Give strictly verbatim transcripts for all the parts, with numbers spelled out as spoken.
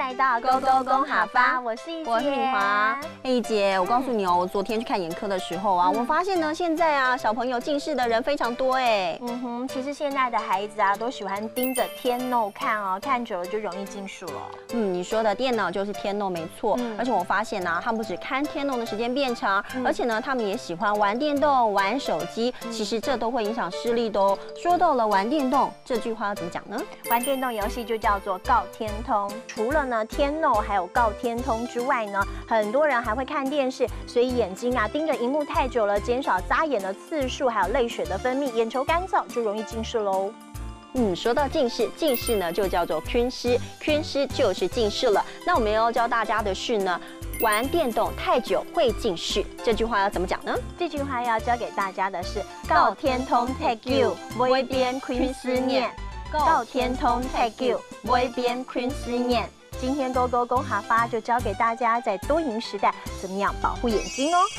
来到勾勾公哈发，我是一姐， 我是敏华。哎，一姐，我告诉你哦，我昨天去看眼科的时候啊，我发现呢，现在啊，小朋友近视的人非常多哎。 嗯哼，其实现在的孩子啊，都喜欢盯着天 no 看哦，看久了就容易近视了。 嗯，你说的电脑就是天 no 没错， 嗯、 而且我发现呢、啊，他们不止看天 no 的时间变长，嗯、而且呢，他们也喜欢玩电动、玩手机，嗯、其实这都会影响视力的哦。说到了玩电动，这句话要怎么讲呢？ 玩电动游戏就叫做告天通。除了呢天 no 还有告天通之外呢，很多人还会看电视，所以眼睛啊盯着荧幕太久了，减少眨眼的次数，还有泪水的分泌，眼球干燥就容易近视喽。 嗯，说到近视，近视呢就叫做髡湿，髡湿就是近视了。那我们要教大家的是呢，玩电动太久会近视，这句话要怎么讲呢？ 这句话要教给大家的是告天通 take you， 每边髡思念。告天通 take you， 每边髡思念。今天勾勾公哈发就教给大家在多荧时代怎么样保护眼睛哦。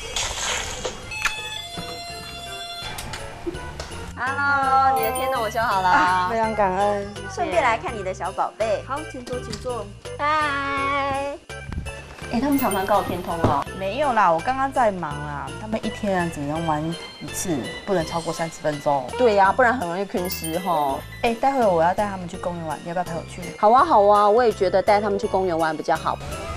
Hello， 你的天 no 我修好了、 啊，非常感恩。 顺便来看你的小宝贝。 好，请坐，请坐。 嗨。哎，他们常常告天通哦。 没有啦，我刚刚在忙啦。他们一天只能玩一次，不能超过三十分钟。 对呀、啊，不然很容易髡湿哈。 哎，待会我要带他们去公园玩，你要不要陪我去？ 好啊，好啊，我也觉得带他们去公园玩比较好。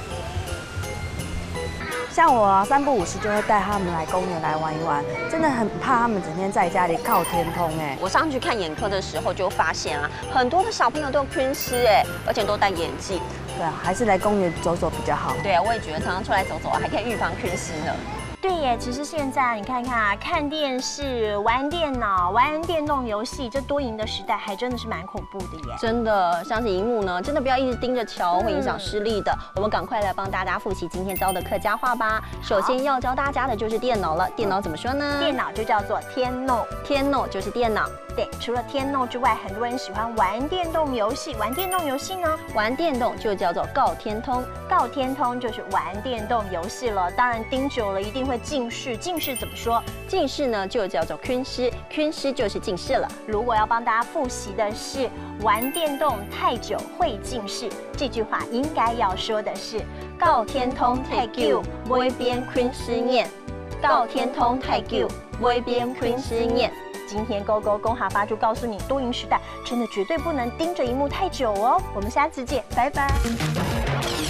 像我啊，三不五时就会带他们来公园来玩一玩，真的很怕他们整天在家里靠天通哎。 我上去看眼科的时候就发现啊，很多的小朋友都有髡湿哎，而且都戴眼镜。 对啊，还是来公园走走比较好。 对啊，我也觉得常常出来走走啊，还可以预防髡湿呢。 对耶，其实现在你看看啊，看电视、玩电脑、玩电动游戏，这多荧的时代还真的是蛮恐怖的耶。 真的，相信荧幕呢，真的不要一直盯着瞧，会影响视力的。我们赶快来帮大家复习今天教的客家话吧。首先要教大家的就是电脑了，电脑怎么说呢？ 电脑就叫做天 no， 天 no 就是电脑。 对，除了天 no 之外，很多人喜欢玩电动游戏。玩电动游戏呢， 玩电动就叫做告天通， 告天通就是玩电动游戏了。当然盯久了一定会近视，近视怎么说？ 近视呢就叫做髡湿，髡湿就是近视了。 如果要帮大家复习的是玩电动太久会近视，这句话应该要说的是告天通 take you， 每边髡思念。告天通 take you， 每边髡思念。今天勾勾公哈发就告诉你，多荧时代真的绝对不能盯着荧幕太久哦。我们下次见，拜拜。